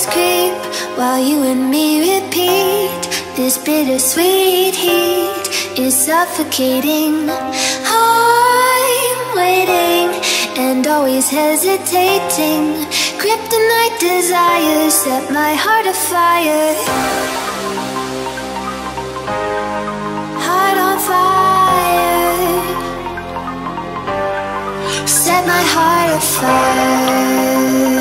creep while you and me repeat. This bittersweet heat is suffocating. I'm waiting and always hesitating. Kryptonite desires set my heart afire. Heart on fire. Set my heart afire.